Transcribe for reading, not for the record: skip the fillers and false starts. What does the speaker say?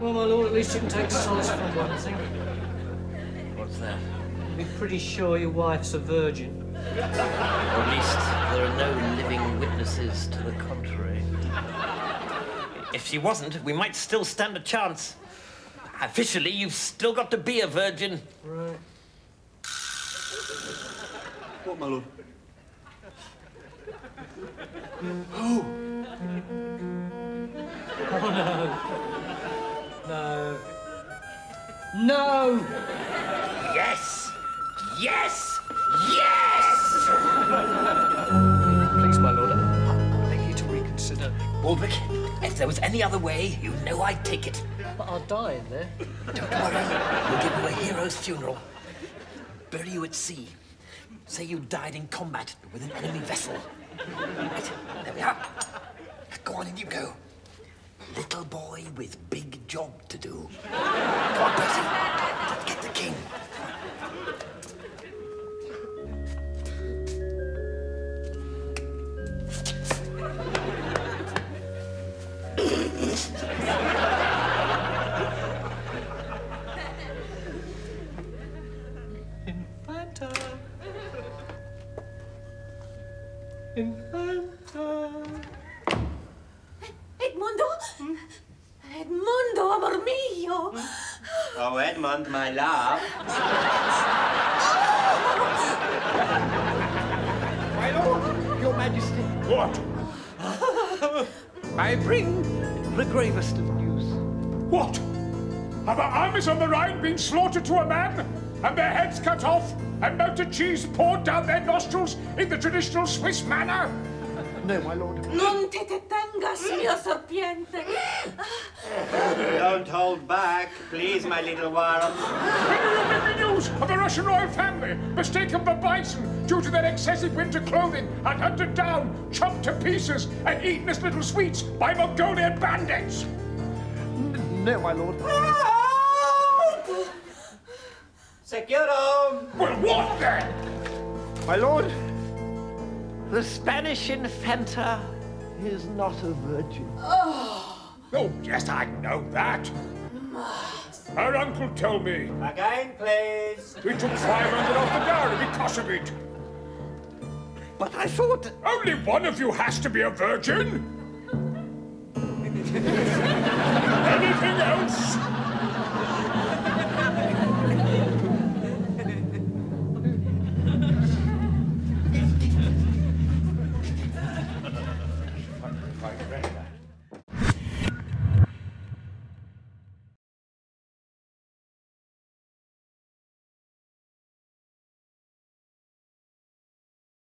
Well, my lord, at least you can take solace from one thing. What's that? You'll be pretty sure your wife's a virgin. Or at least there are no living witnesses to the contrary. If she wasn't, we might still stand a chance. Officially, you've still got to be a virgin. Right. What, my lord? Oh! Oh, no. No. No! Yes! Yes! Yes! Please, my lord, I beg you to reconsider. Baldric, if there was any other way, you know I'd take it. But I'll die in there. Don't worry, we'll give you a hero's funeral. Bury you at sea. Say you died in combat with an enemy vessel. Right, there we are. Go on, in you go. Little boy with big job to do. Go on, Percy. Get the king. Infanta. Infanta. Edmundo? Edmundo, amor mio! Oh, Edmund, my love. My lord, your majesty. What? I bring the gravest of news. What? Have our armies on the Rhine been slaughtered to a man, and their heads cut off, and melted cheese poured down their nostrils in the traditional Swiss manner? No, my lord. Non te detengas, mio serpiente! Don't hold back, please, my little warm. When will you bring me news of the Russian royal family, mistaken for bison due to their excessive winter clothing, and hunted down, chopped to pieces, and eaten as little sweets by Mongolian bandits? No, my lord. Securo! Well, what then? My lord, the Spanish Infanta is not a virgin. Oh, yes, I know that. Her uncle told me. Again, please. He took 500 off the dowry because of it. But I thought... Only one of you has to be a virgin.